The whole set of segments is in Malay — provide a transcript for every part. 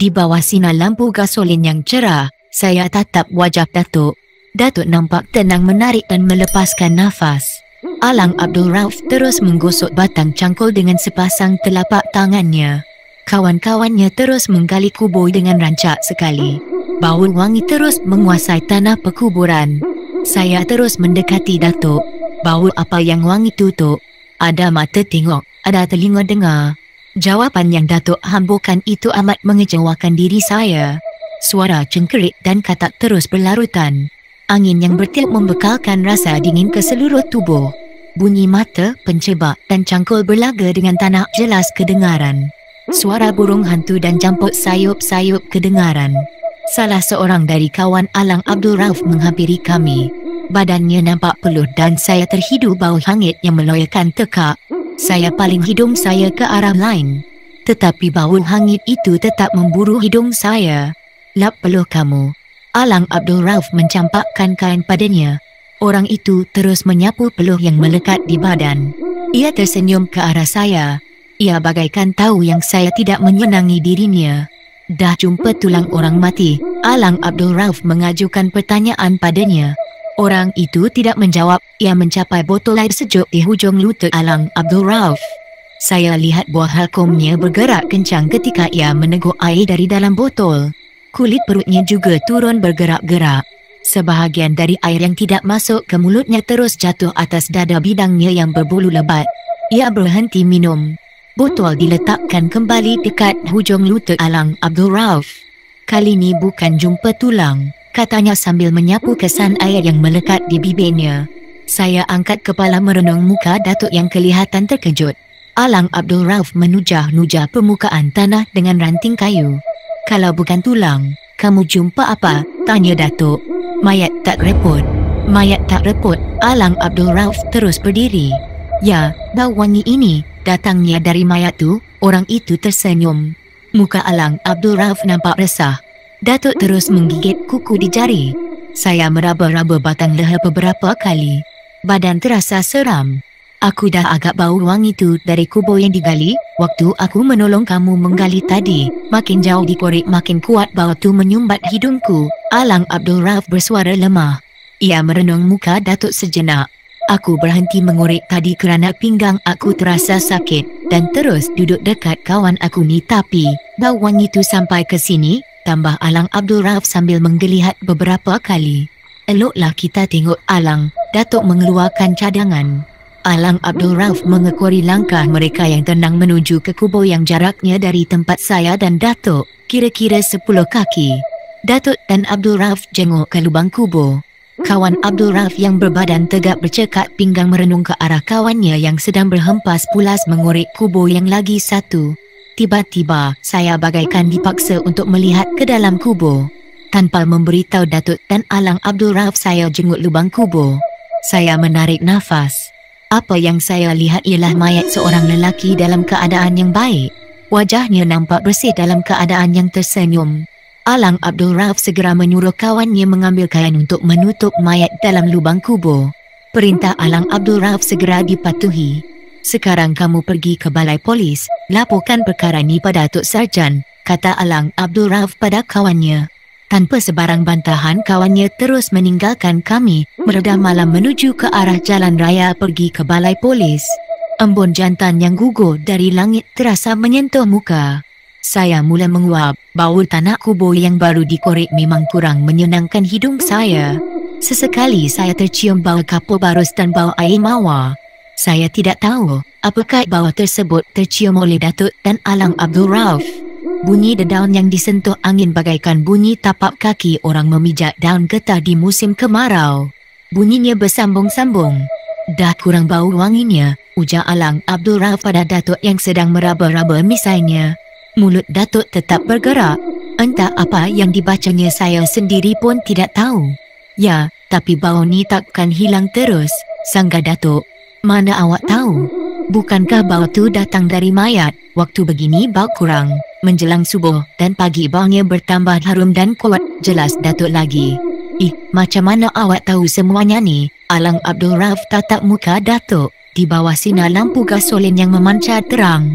Di bawah sinar lampu gasolin yang cerah, saya tatap wajah Datuk. Datuk nampak tenang menarik dan melepaskan nafas. Alang Abdul Rauf terus menggosok batang cangkul dengan sepasang telapak tangannya. Kawan-kawannya terus menggali kubur dengan rancak sekali. Bau wangi terus menguasai tanah perkuburan. Saya terus mendekati Datuk. Bau apa yang wangi tutup? Ada mata tengok, ada telinga dengar. Jawapan yang Datuk hamburkan itu amat mengecewakan diri saya. Suara cengkerik dan katak terus berlarutan. Angin yang bertiup membekalkan rasa dingin ke seluruh tubuh. Bunyi mata, pencebak dan cangkul berlaga dengan tanah jelas kedengaran. Suara burung hantu dan jamput sayup-sayup kedengaran. Salah seorang dari kawan Alang Abdul Rauf menghampiri kami. Badannya nampak peluh dan saya terhidu bau hangit yang meloyakan tekak. Saya paling hidung saya ke arah lain. Tetapi bau hangit itu tetap memburu hidung saya. Lap peluh kamu. Alang Abdul Rauf mencampakkan kain padanya. Orang itu terus menyapu peluh yang melekat di badan. Ia tersenyum ke arah saya. Ia bagaikan tahu yang saya tidak menyenangi dirinya. Dah jumpa tulang orang mati? Alang Abdul Rauf mengajukan pertanyaan padanya. Orang itu tidak menjawab. Ia mencapai botol air sejuk di hujung lutut Alang Abdul Rauf. Saya lihat buah halkomnya bergerak kencang ketika ia meneguk air dari dalam botol. Kulit perutnya juga turun bergerak-gerak. Sebahagian dari air yang tidak masuk ke mulutnya terus jatuh atas dada bidangnya yang berbulu lebat. Ia berhenti minum. Botol diletakkan kembali dekat hujung lutut Alang Abdul Rauf. Kali ini bukan jumpa tulang, katanya sambil menyapu kesan air yang melekat di bibirnya. Saya angkat kepala merenung muka Datuk yang kelihatan terkejut. Alang Abdul Rauf menujah-nujah permukaan tanah dengan ranting kayu. Kalau bukan tulang, kamu jumpa apa? Tanya Datuk. Mayat tak repot. Mayat tak repot. Alang Abdul Rauf terus berdiri. Ya, bau wangi ini datangnya dari mayat tu. Orang itu tersenyum. Muka Alang Abdul Rauf nampak resah. Datuk terus menggigit kuku di jari. Saya meraba-raba batang leher beberapa kali. Badan terasa seram. Aku dah agak bau wangi tu dari kubur yang digali. Waktu aku menolong kamu menggali tadi, makin jauh dikorek makin kuat bau tu menyumbat hidungku. Alang Abdul Rauf bersuara lemah. Ia merenung muka Datuk sejenak. Aku berhenti mengorek tadi kerana pinggang aku terasa sakit dan terus duduk dekat kawan aku ni, tapi bau wangi tu sampai ke sini, tambah Alang Abdul Rauf sambil menggeliat beberapa kali. Eloklah kita tengok Alang. Datuk mengeluarkan cadangan. Alang Abdul Rauf mengekori langkah mereka yang tenang menuju ke kubur yang jaraknya dari tempat saya dan Datuk kira-kira 10 kaki. Datuk dan Abdul Rauf jenguk ke lubang kubur. Kawan Abdul Rauf yang berbadan tegak bercekak pinggang merenung ke arah kawannya yang sedang berhempas pulas mengorek kubur yang lagi satu. Tiba-tiba, saya bagaikan dipaksa untuk melihat ke dalam kubur. Tanpa memberitahu Datuk dan Alang Abdul Rauf, saya jenguk lubang kubur. Saya menarik nafas. Apa yang saya lihat ialah mayat seorang lelaki dalam keadaan yang baik. Wajahnya nampak bersih dalam keadaan yang tersenyum. Alang Abdul Rauf segera menyuruh kawannya mengambil kain untuk menutup mayat dalam lubang kubur. Perintah Alang Abdul Rauf segera dipatuhi. Sekarang kamu pergi ke balai polis, laporkan perkara ni pada Tok Sarjan, kata Alang Abdul Rauf pada kawannya. Tanpa sebarang bantahan, kawannya terus meninggalkan kami, meredah malam menuju ke arah jalan raya pergi ke balai polis. Embun jantan yang gugur dari langit terasa menyentuh muka. Saya mula menguap. Bau tanah kubur yang baru dikorek memang kurang menyenangkan hidung saya. Sesekali saya tercium bau kapur barus dan bau air mawar. Saya tidak tahu apakah bau tersebut tercium oleh Datuk dan Alang Abdul Rauf. Bunyi dedaun yang disentuh angin bagaikan bunyi tapak kaki orang memijak daun getah di musim kemarau. Bunyinya bersambung-sambung. Dah kurang bau wanginya, ujar Alang Abdul Rauf pada Datuk yang sedang meraba-raba misainya. Mulut Datuk tetap bergerak. Entah apa yang dibacanya, saya sendiri pun tidak tahu. Ya, tapi bau ni takkan hilang terus, sangga Datuk. Mana awak tahu? Bukankah bau tu datang dari mayat? Waktu begini bau kurang. Menjelang subuh dan pagi baunya bertambah harum dan kuat, jelas Datuk lagi. Macam mana awak tahu semuanya ni? Alang Abdul Rauf tatap muka Datuk di bawah sinar lampu gasolin yang memancar terang.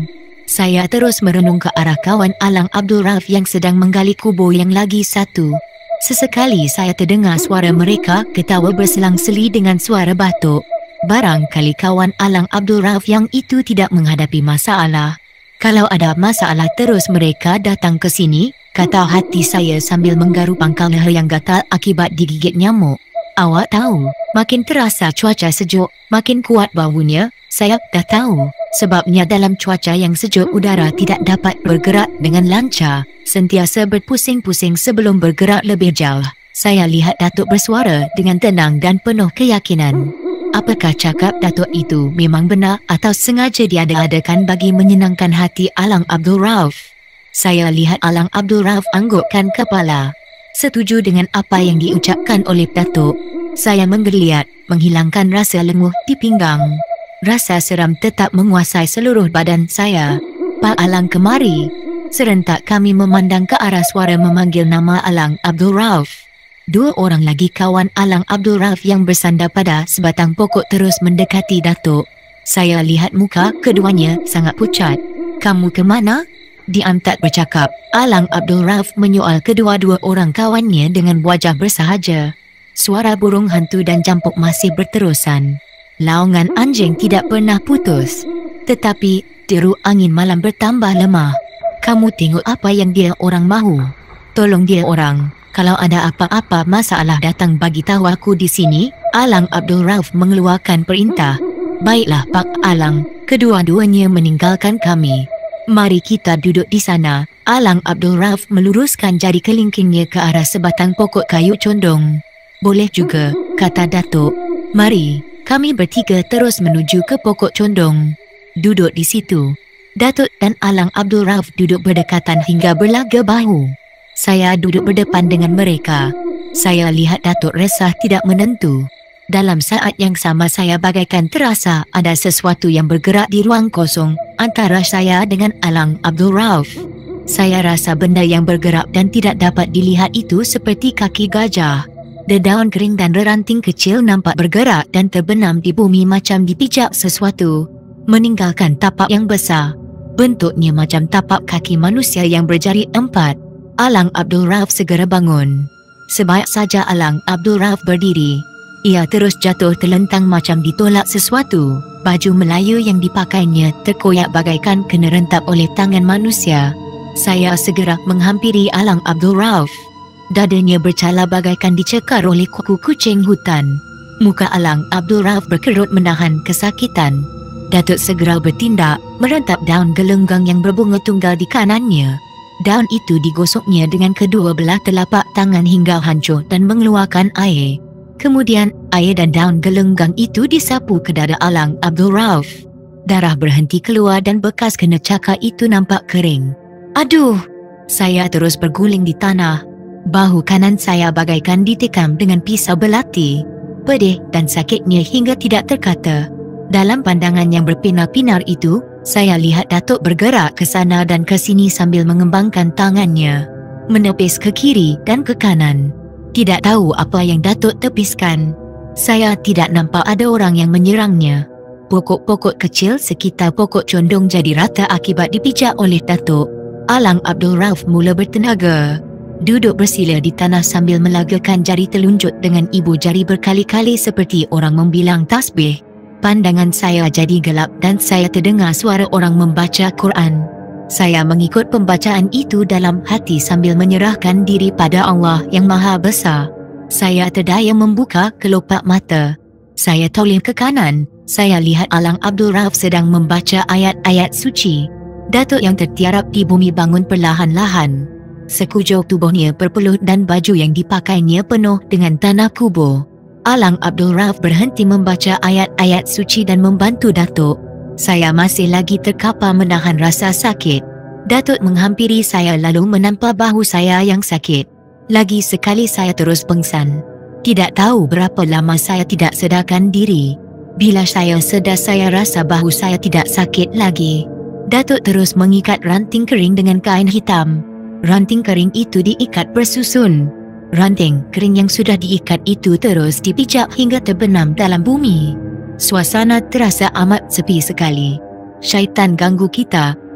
Saya terus merenung ke arah kawan Alang Abdul Rauf yang sedang menggali kubur yang lagi satu. Sesekali saya terdengar suara mereka ketawa berselang-seli dengan suara batuk. Barangkali kawan Alang Abdul Rauf yang itu tidak menghadapi masalah. Kalau ada masalah terus mereka datang ke sini, kata hati saya sambil menggaruk pangkal leher yang gatal akibat digigit nyamuk. Awak tahu, makin terasa cuaca sejuk, makin kuat baunya. Saya dah tahu, sebabnya dalam cuaca yang sejuk udara tidak dapat bergerak dengan lancar, sentiasa berpusing-pusing sebelum bergerak lebih jauh. Saya lihat Datuk bersuara dengan tenang dan penuh keyakinan. Apakah cakap Datuk itu memang benar atau sengaja diada-adakan bagi menyenangkan hati Alang Abdul Rauf? Saya lihat Alang Abdul Rauf anggukkan kepala. Setuju dengan apa yang diucapkan oleh Datuk. Saya menggeliat, menghilangkan rasa lenguh di pinggang. Rasa seram tetap menguasai seluruh badan saya. Pak Alang kemari. Serentak kami memandang ke arah suara memanggil nama Alang Abdul Rauf. Dua orang lagi kawan Alang Abdul Rauf yang bersandar pada sebatang pokok terus mendekati Datuk. Saya lihat muka keduanya sangat pucat. Kamu ke mana? Diam tak bercakap. Alang Abdul Rauf menyoal kedua-dua orang kawannya dengan wajah bersahaja. Suara burung hantu dan campuk masih berterusan. Laungan anjing tidak pernah putus. Tetapi, deru angin malam bertambah lemah. Kamu tengok apa yang dia orang mahu. Tolong dia orang. Kalau ada apa-apa masalah datang bagi tahu aku di sini. Alang Abdul Rauf mengeluarkan perintah. Baiklah Pak Alang, kedua-duanya meninggalkan kami. Mari kita duduk di sana. Alang Abdul Rauf meluruskan jari kelingkingnya ke arah sebatang pokok kayu condong. Boleh juga, kata Datuk. Mari. Kami bertiga terus menuju ke pokok condong. Duduk di situ. Datuk dan Alang Abdul Rauf duduk berdekatan hingga berlaga bahu. Saya duduk berdepan dengan mereka. Saya lihat Datuk resah tidak menentu. Dalam saat yang sama saya bagaikan terasa ada sesuatu yang bergerak di ruang kosong antara saya dengan Alang Abdul Rauf. Saya rasa benda yang bergerak dan tidak dapat dilihat itu seperti kaki gajah. Dedaun kering dan reranting kecil nampak bergerak dan terbenam di bumi macam dipijak sesuatu, meninggalkan tapak yang besar. Bentuknya macam tapak kaki manusia yang berjari 4. Alang Abdul Rauf segera bangun. Sebaik saja Alang Abdul Rauf berdiri, ia terus jatuh terlentang macam ditolak sesuatu. Baju Melayu yang dipakainya terkoyak bagaikan kena rentap oleh tangan manusia. Saya segera menghampiri Alang Abdul Rauf. Dadanya bercala bagaikan dicekar oleh kuku kucing hutan. Muka Alang Abdul Rauf berkerut menahan kesakitan. Datuk segera bertindak, merentap daun gelenggang yang berbunga tunggal di kanannya. Daun itu digosoknya dengan kedua belah telapak tangan hingga hancur dan mengeluarkan air. Kemudian, air dan daun gelenggang itu disapu ke dada Alang Abdul Rauf. Darah berhenti keluar dan bekas kena cakar itu nampak kering. Aduh! Saya terus berguling di tanah. Bahu kanan saya bagaikan ditikam dengan pisau belati. Pedih dan sakitnya hingga tidak terkata. Dalam pandangan yang berpinar-pinar itu, saya lihat Datuk bergerak ke sana dan ke sini sambil mengembangkan tangannya, menepis ke kiri dan ke kanan. Tidak tahu apa yang Datuk tepiskan. Saya tidak nampak ada orang yang menyerangnya. Pokok-pokok kecil sekitar pokok condong jadi rata akibat dipijak oleh Datuk. Alang Abdul Rauf mula bertenaga. Duduk bersila di tanah sambil melagakan jari telunjuk dengan ibu jari berkali-kali seperti orang membilang tasbih. Pandangan saya jadi gelap dan saya terdengar suara orang membaca Quran. Saya mengikut pembacaan itu dalam hati sambil menyerahkan diri pada Allah yang Maha Besar. Saya terdaya membuka kelopak mata. Saya toleh ke kanan. Saya lihat Alang Abdul Rauf sedang membaca ayat-ayat suci. Datuk yang tertiarap di bumi bangun perlahan-lahan. Sekujur tubuhnya berpeluh dan baju yang dipakainya penuh dengan tanah kubur. Alang Abdul Rauf berhenti membaca ayat-ayat suci dan membantu Datuk. Saya masih lagi terkapar menahan rasa sakit. Datuk menghampiri saya lalu menampar bahu saya yang sakit. Lagi sekali saya terus pengsan. Tidak tahu berapa lama saya tidak sedarkan diri. Bila saya sedar saya rasa bahu saya tidak sakit lagi. Datuk terus mengikat ranting kering dengan kain hitam. Ranting kering itu diikat bersusun. Ranting kering yang sudah diikat itu terus dipijak hingga terbenam dalam bumi. Suasana terasa amat sepi sekali. Syaitan ganggu kita,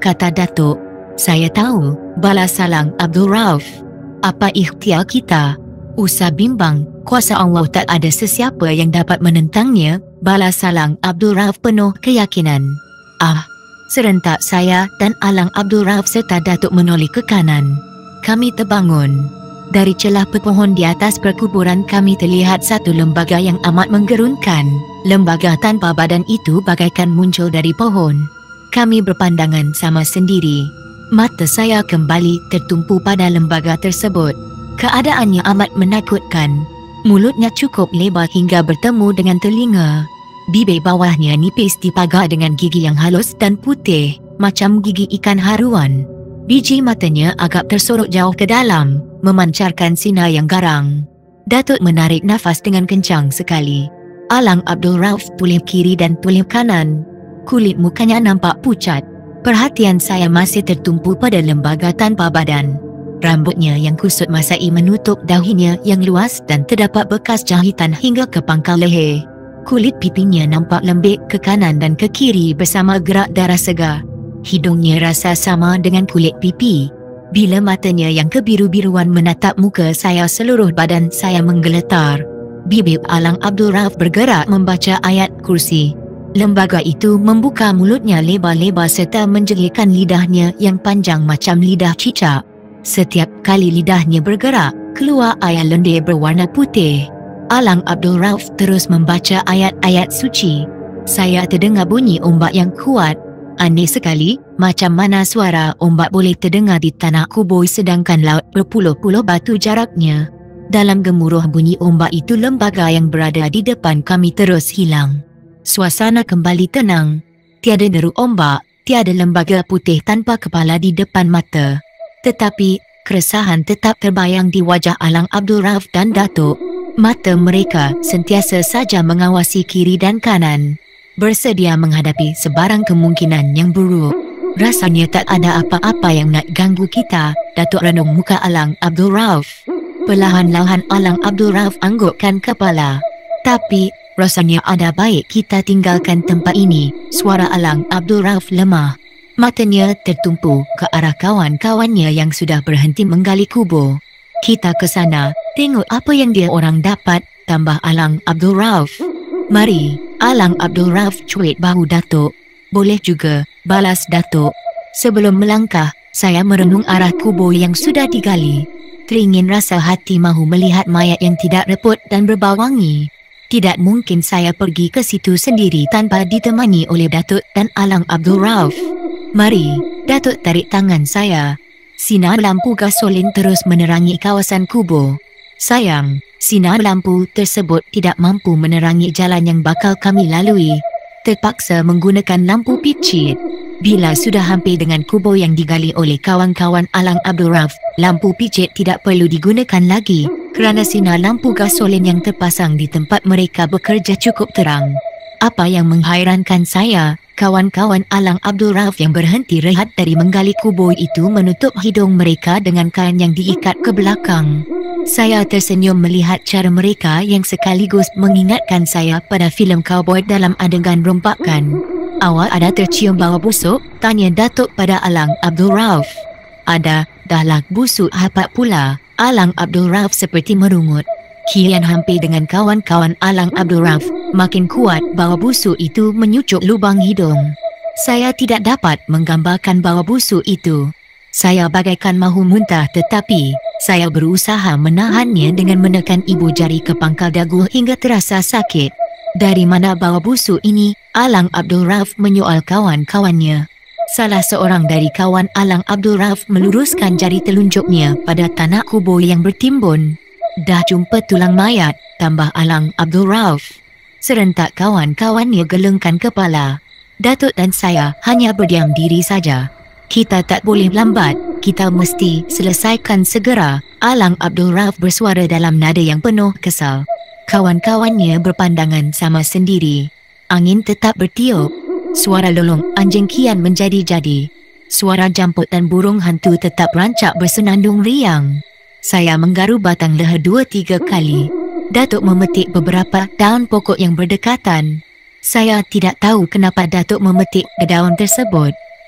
kata Datuk. Saya tahu, balas Alang Abdul Rauf. Apa ikhtiar kita? Usah bimbang, kuasa Allah tak ada sesiapa yang dapat menentangnya, balas Alang Abdul Rauf penuh keyakinan. Serentak saya dan Alang Abdul Rauf serta Datuk menoleh ke kanan. Kami terbangun. Dari celah pepohon di atas perkuburan kami terlihat satu lembaga yang amat menggerunkan. Lembaga tanpa badan itu bagaikan muncul dari pohon. Kami berpandangan sama sendiri. Mata saya kembali tertumpu pada lembaga tersebut. Keadaannya amat menakutkan. Mulutnya cukup lebar hingga bertemu dengan telinga. Bibir bawahnya nipis dipagar dengan gigi yang halus dan putih, macam gigi ikan haruan. Biji matanya agak tersorot jauh ke dalam, memancarkan sinar yang garang. Datuk menarik nafas dengan kencang sekali. Alang Abdul Rauf toleh kiri dan toleh kanan. Kulit mukanya nampak pucat. Perhatian saya masih tertumpu pada lembaga tanpa badan. Rambutnya yang kusut masai menutup dahinya yang luas dan terdapat bekas jahitan hingga ke pangkal leher. Kulit pipinya nampak lembik ke kanan dan ke kiri bersama gerak darah segar. Hidungnya rasa sama dengan kulit pipi. Bila matanya yang kebiru-biruan menatap muka saya, seluruh badan saya menggeletar. Bibir Alang Abdul Rauf bergerak membaca ayat kursi. Lembaga itu membuka mulutnya lebar-lebar serta menjelirkan lidahnya yang panjang macam lidah cicak. Setiap kali lidahnya bergerak, keluar air lendir berwarna putih. Alang Abdul Rauf terus membaca ayat-ayat suci. Saya terdengar bunyi ombak yang kuat. Aneh sekali, macam mana suara ombak boleh terdengar di tanah kubur sedangkan laut berpuluh-puluh batu jaraknya. Dalam gemuruh bunyi ombak itu, lembaga yang berada di depan kami terus hilang. Suasana kembali tenang. Tiada deru ombak, tiada lembaga putih tanpa kepala di depan mata. Tetapi, keresahan tetap terbayang di wajah Alang Abdul Rauf dan Datuk. Mata mereka sentiasa saja mengawasi kiri dan kanan, bersedia menghadapi sebarang kemungkinan yang buruk. Rasanya tak ada apa-apa yang nak ganggu kita, Datuk renung muka Alang Abdul Rauf. Perlahan-lahan Alang Abdul Rauf anggukkan kepala. Tapi, rasanya ada baik kita tinggalkan tempat ini, suara Alang Abdul Rauf lemah. Matanya tertumpu ke arah kawan-kawannya yang sudah berhenti menggali kubur. Kita ke sana, tengok apa yang dia orang dapat, tambah Alang Abdul Rauf. Mari, Alang Abdul Rauf cuit bahu Datuk. Boleh juga, balas Datuk. Sebelum melangkah, saya merenung arah kubur yang sudah digali. Teringin rasa hati mahu melihat mayat yang tidak reput dan berbau wangi. Tidak mungkin saya pergi ke situ sendiri tanpa ditemani oleh Datuk dan Alang Abdul Rauf. Mari, Datuk tarik tangan saya. Sinar lampu gasolin terus menerangi kawasan kubur. Sayang, sinar lampu tersebut tidak mampu menerangi jalan yang bakal kami lalui. Terpaksa menggunakan lampu picit. Bila sudah hampir dengan kubur yang digali oleh kawan-kawan Alang Abdul Rauf, lampu picit tidak perlu digunakan lagi kerana sinar lampu gasolin yang terpasang di tempat mereka bekerja cukup terang. Apa yang menghairankan saya, kawan-kawan Alang Abdul Rauf yang berhenti rehat dari menggali kubur itu menutup hidung mereka dengan kain yang diikat ke belakang. Saya tersenyum melihat cara mereka yang sekaligus mengingatkan saya pada filem cowboy dalam adegan rompakan. Awak ada tercium bau busuk? Tanya Datuk pada Alang Abdul Rauf. Ada, dahlah busuk hapat pula. Alang Abdul Rauf seperti merungut. Kian hampir dengan kawan-kawan Alang Abdul Rauf, makin kuat bau busuk itu menyucuk lubang hidung. Saya tidak dapat menggambarkan bau busuk itu. Saya bagaikan mahu muntah, tetapi saya berusaha menahannya dengan menekan ibu jari ke pangkal dagu hingga terasa sakit. Dari mana bau busuk ini? Alang Abdul Rauf menyoal kawan-kawannya. Salah seorang dari kawan Alang Abdul Rauf meluruskan jari telunjuknya pada tanah kubur yang bertimbun. Dah jumpa tulang mayat, tambah Alang Abdul Rauf. Serentak kawan-kawannya gelengkan kepala. Datuk dan saya hanya berdiam diri saja. Kita tak boleh lambat, kita mesti selesaikan segera, Alang Abdul Rauf bersuara dalam nada yang penuh kesal. Kawan-kawannya berpandangan sama sendiri. Angin tetap bertiup. Suara lolong anjing kian menjadi-jadi. Suara jamput dan burung hantu tetap rancak bersenandung riang. Saya menggaru batang leher 2-3 kali. Datuk memetik beberapa daun pokok yang berdekatan. Saya tidak tahu kenapa Datuk memetik daun tersebut.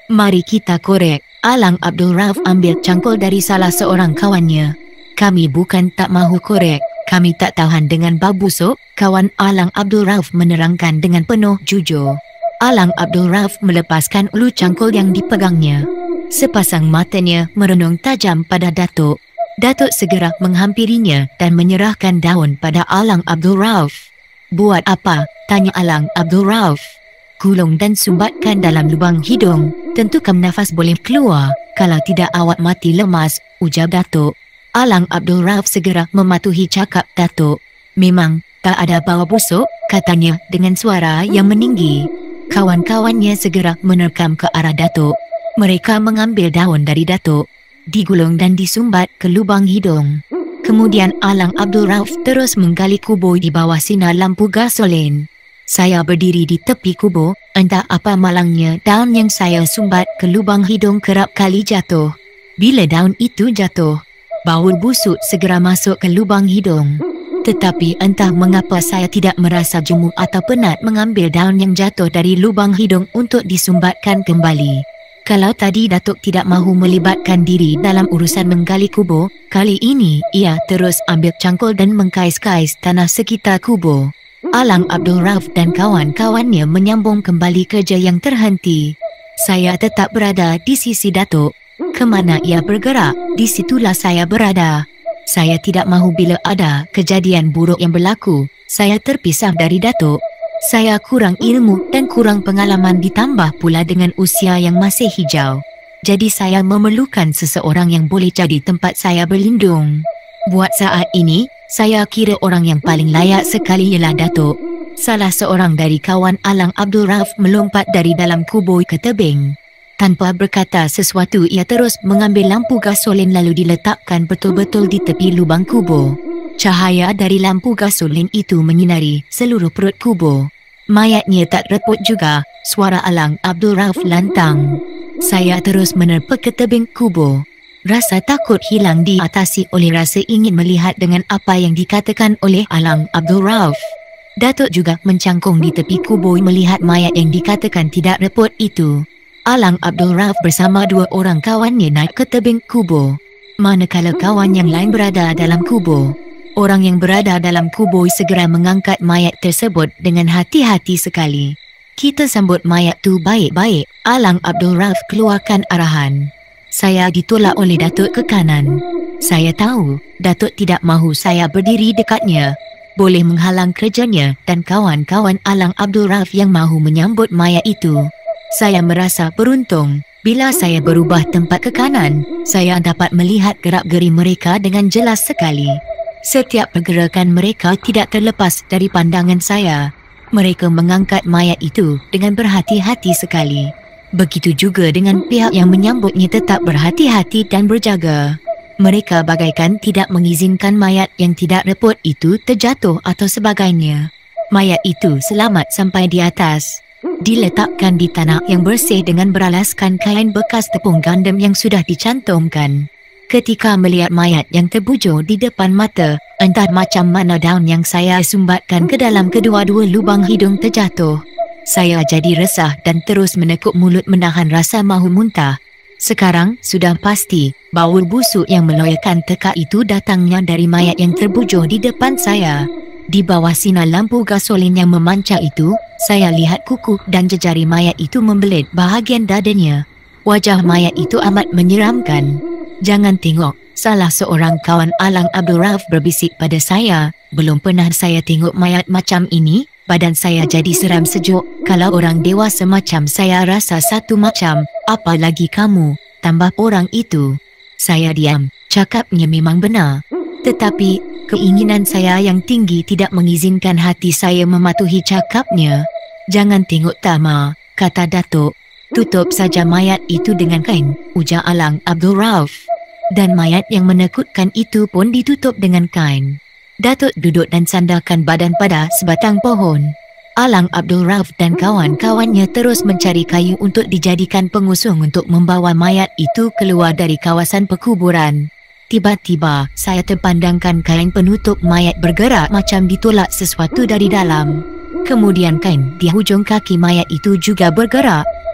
Mari kita korek. Alang Abdul Rauf ambil cangkul dari salah seorang kawannya. Kami bukan tak mahu korek. Kami tak tahan dengan bau busuk, kawan Alang Abdul Rauf menerangkan dengan penuh jujur. Alang Abdul Rauf melepaskan ulu cangkul yang dipegangnya. Sepasang matanya merenung tajam pada Datuk. Datuk segera menghampirinya dan menyerahkan daun pada Alang Abdul Rauf. Buat apa? Tanya Alang Abdul Rauf. Gulung dan sumbatkan dalam lubang hidung. Tentukan nafas boleh keluar. Kalau tidak awak mati lemas, ujar Datuk. Alang Abdul Rauf segera mematuhi cakap Datuk. Memang tak ada bau busuk, katanya dengan suara yang meninggi. Kawan-kawannya segera menerkam ke arah Datuk. Mereka mengambil daun dari Datuk, digulung dan disumbat ke lubang hidung. Kemudian Alang Abdul Rauf terus menggali kubur di bawah sinar lampu gasolin. Saya berdiri di tepi kubur, entah apa malangnya daun yang saya sumbat ke lubang hidung kerap kali jatuh. Bila daun itu jatuh, bau busuk segera masuk ke lubang hidung. Tetapi entah mengapa saya tidak merasa jemu atau penat mengambil daun yang jatuh dari lubang hidung untuk disumbatkan kembali. Kalau tadi Datuk tidak mahu melibatkan diri dalam urusan menggali kubur, kali ini ia terus ambil cangkul dan mengkais-kais tanah sekitar kubur. Alang Abdul Rauf dan kawan-kawannya menyambung kembali kerja yang terhenti. Saya tetap berada di sisi Datuk. Kemana ia bergerak, di situlah saya berada. Saya tidak mahu bila ada kejadian buruk yang berlaku, saya terpisah dari Datuk. Saya kurang ilmu dan kurang pengalaman ditambah pula dengan usia yang masih hijau. Jadi saya memerlukan seseorang yang boleh jadi tempat saya berlindung. Buat saat ini, saya kira orang yang paling layak sekali ialah Datuk. Salah seorang dari kawan Alang Abdul Rauf melompat dari dalam kubur ke tebing. Tanpa berkata sesuatu, ia terus mengambil lampu gasolin lalu diletakkan betul-betul di tepi lubang kubur. Cahaya dari lampu gasolin itu menyinari seluruh perut kubur. Mayatnya tak reput juga, suara Alang Abdul Rauf lantang. Saya terus menerpa ke tebing kubur. Rasa takut hilang diatasi oleh rasa ingin melihat dengan apa yang dikatakan oleh Alang Abdul Rauf. Datuk juga mencangkung di tepi kubur melihat mayat yang dikatakan tidak reput itu. Alang Abdul Rauf bersama dua orang kawannya naik ke tebing kubur. Manakala kawan yang lain berada dalam kubur, orang yang berada dalam kubur segera mengangkat mayat tersebut dengan hati-hati sekali. Kita sambut mayat tu baik-baik. Alang Abdul Rauf keluarkan arahan. Saya ditolak oleh Datuk ke kanan. Saya tahu Datuk tidak mahu saya berdiri dekatnya. Boleh menghalang kerjanya dan kawan-kawan Alang Abdul Rauf yang mahu menyambut mayat itu. Saya merasa beruntung. Bila saya berubah tempat ke kanan, saya dapat melihat gerak-geri mereka dengan jelas sekali. Setiap pergerakan mereka tidak terlepas dari pandangan saya. Mereka mengangkat mayat itu dengan berhati-hati sekali. Begitu juga dengan pihak yang menyambutnya tetap berhati-hati dan berjaga. Mereka bagaikan tidak mengizinkan mayat yang tidak reput itu terjatuh atau sebagainya. Mayat itu selamat sampai di atas. Diletakkan di tanah yang bersih dengan beralaskan kain bekas tepung gandum yang sudah dicantumkan. Ketika melihat mayat yang terbujur di depan mata, entah macam mana daun yang saya sumbatkan ke dalam kedua-dua lubang hidung terjatuh. Saya jadi resah dan terus menekuk mulut menahan rasa mahu muntah. Sekarang sudah pasti bau busuk yang meloyakan teka itu datangnya dari mayat yang terbujur di depan saya. Di bawah sinar lampu gasolin yang memancar itu, saya lihat kuku dan jejari mayat itu membelit bahagian dadanya. Wajah mayat itu amat menyeramkan. Jangan tengok, salah seorang kawan Alang Abdul Rauf berbisik pada saya. Belum pernah saya tengok mayat macam ini. Badan saya jadi seram sejuk. Kalau orang dewasa macam saya rasa satu macam, apalagi kamu, tambah orang itu. Saya diam, cakapnya memang benar. Tetapi, keinginan saya yang tinggi tidak mengizinkan hati saya mematuhi cakapnya. Jangan tengok Tama, kata Datuk. Tutup saja mayat itu dengan kain, ujar Alang Abdul Rauf. Dan mayat yang menakutkan itu pun ditutup dengan kain. Datuk duduk dan sandarkan badan pada sebatang pohon. Alang Abdul Rauf dan kawan-kawannya terus mencari kayu untuk dijadikan pengusung untuk membawa mayat itu keluar dari kawasan perkuburan. Tiba-tiba, saya terpandangkan kain penutup mayat bergerak macam ditolak sesuatu dari dalam. Kemudian kain di hujung kaki mayat itu juga bergerak.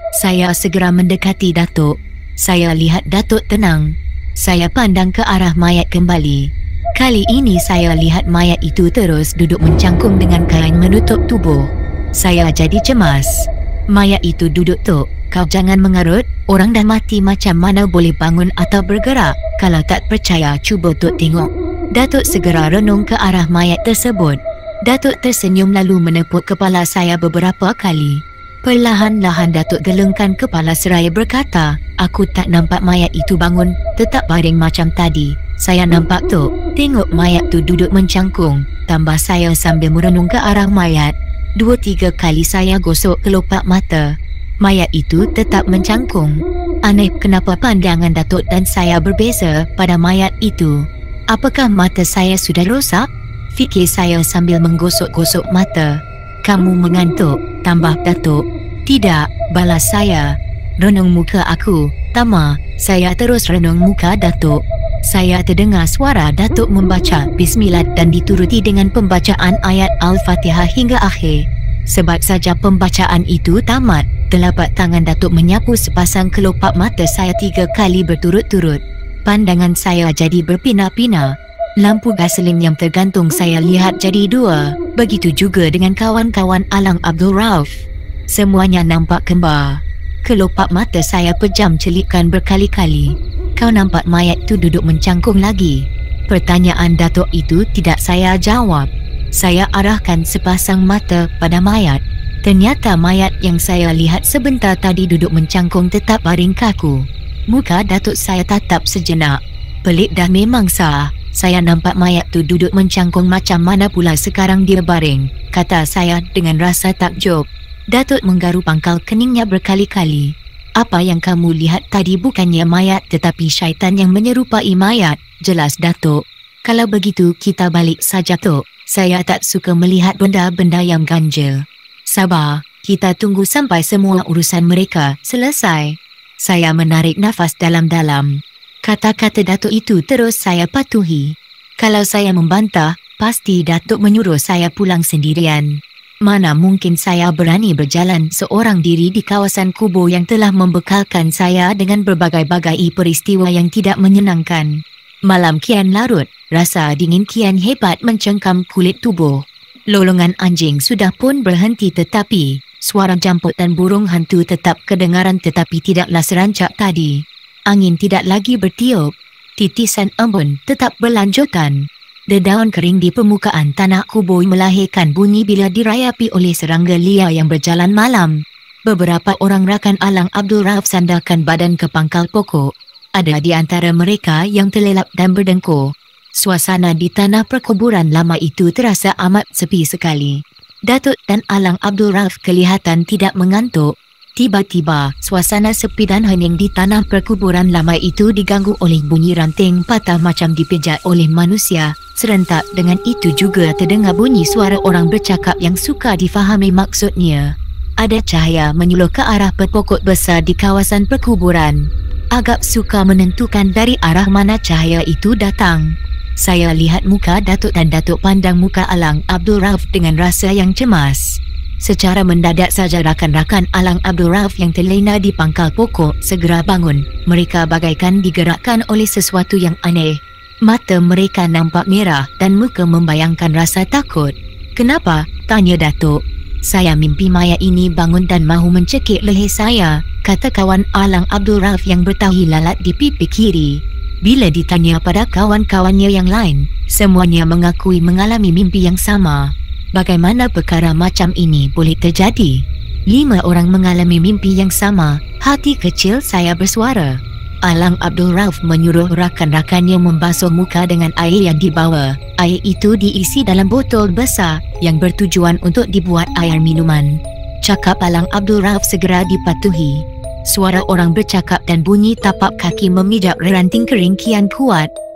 Saya segera mendekati Datuk. Saya lihat Datuk tenang. Saya pandang ke arah mayat kembali. Kali ini saya lihat mayat itu terus duduk mencangkung dengan kain menutup tubuh. Saya jadi cemas. Mayat itu duduk, Tok. Kau jangan mengarut. Orang dah mati macam mana boleh bangun atau bergerak? Kalau tak percaya, cuba Tok tengok. Datuk segera renung ke arah mayat tersebut. Datuk tersenyum lalu menepuk kepala saya beberapa kali. Perlahan-lahan Datuk gelengkan kepala seraya berkata, aku tak nampak mayat itu bangun, tetap baring macam tadi. Saya nampak, Tok. Tengok mayat tu duduk mencangkung, tambah saya sambil merenung ke arah mayat. 2-3 kali saya gosok kelopak mata. Mayat itu tetap mencangkung. Aneh kenapa pandangan Datuk dan saya berbeza pada mayat itu. Apakah mata saya sudah rosak? Fikir saya sambil menggosok-gosok mata. Kamu mengantuk, tambah Datuk. Tidak, balas saya. Renung muka aku. Tama, saya terus renung muka Datuk. Saya terdengar suara Datuk membaca Bismillah dan dituruti dengan pembacaan ayat Al-Fatihah hingga akhir. Sebab saja pembacaan itu tamat, telapak tangan Datuk menyapu sepasang kelopak mata saya 3 kali berturut-turut. Pandangan saya jadi berpindah-pindah. Lampu gasolin yang tergantung saya lihat jadi 2. Begitu juga dengan kawan-kawan Alang Abdul Rauf. Semuanya nampak kembar. Kelopak mata saya pejam celipkan berkali-kali. Kau nampak mayat tu duduk mencangkung lagi? Pertanyaan Datuk itu tidak saya jawab. Saya arahkan sepasang mata pada mayat. Ternyata mayat yang saya lihat sebentar tadi duduk mencangkung tetap baring kaku. Muka Datuk saya tatap sejenak. Pelik dah memang sah. Saya nampak mayat tu duduk mencangkung macam mana pula sekarang dia baring, kata saya dengan rasa takjub. Datuk menggaru pangkal keningnya berkali-kali. Apa yang kamu lihat tadi bukannya mayat tetapi syaitan yang menyerupai mayat. Jelas Datuk. Kalau begitu kita balik saja, Tok. Saya tak suka melihat benda-benda yang ganjil. Sabar, kita tunggu sampai semua urusan mereka selesai. Saya menarik nafas dalam-dalam. Kata-kata Datuk itu terus saya patuhi. Kalau saya membantah, pasti Datuk menyuruh saya pulang sendirian. Mana mungkin saya berani berjalan seorang diri di kawasan kubur yang telah membekalkan saya dengan berbagai-bagai peristiwa yang tidak menyenangkan. Malam kian larut, rasa dingin kian hebat mencengkam kulit tubuh. Lolongan anjing sudah pun berhenti tetapi suara jamput dan burung hantu tetap kedengaran tetapi tidaklah serancak tadi. Angin tidak lagi bertiup. Titisan embun tetap berlanjutan. Dedaun kering di permukaan tanah kubur melahirkan bunyi bila dirayapi oleh serangga liar yang berjalan malam. Beberapa orang rakan Alang Abdul Rauf sandarkan badan ke pangkal pokok. Ada di antara mereka yang terlelap dan berdengkur. Suasana di tanah perkuburan lama itu terasa amat sepi sekali. Datuk dan Alang Abdul Rauf kelihatan tidak mengantuk. Tiba-tiba, suasana sepi dan hening di tanah perkuburan lama itu diganggu oleh bunyi ranting patah macam dipijak oleh manusia. Serentak dengan itu juga terdengar bunyi suara orang bercakap yang sukar difahami maksudnya. Ada cahaya menyuluh ke arah pokok besar di kawasan perkuburan. Agak sukar menentukan dari arah mana cahaya itu datang. Saya lihat muka Datuk dan Datuk pandang muka Alang Abdul Rauf dengan rasa yang cemas. Secara mendadak saja rakan-rakan Alang Abdul Rauf yang terlena di pangkal pokok segera bangun. Mereka bagaikan digerakkan oleh sesuatu yang aneh. Mata mereka nampak merah dan muka membayangkan rasa takut. Kenapa? Tanya Datuk. Saya mimpi mayat ini bangun dan mahu mencekik leher saya, kata kawan Alang Abdul Rauf yang bertahi lalat di pipi kiri. Bila ditanya pada kawan-kawannya yang lain, semuanya mengakui mengalami mimpi yang sama. Bagaimana perkara macam ini boleh terjadi? 5 orang mengalami mimpi yang sama. Hati kecil saya bersuara. Alang Abdul Rauf menyuruh rakan-rakannya membasuh muka dengan air yang dibawa. Air itu diisi dalam botol besar yang bertujuan untuk dibuat air minuman. Cakap Alang Abdul Rauf segera dipatuhi. Suara orang bercakap dan bunyi tapak kaki memijak ranting kering kian kuat.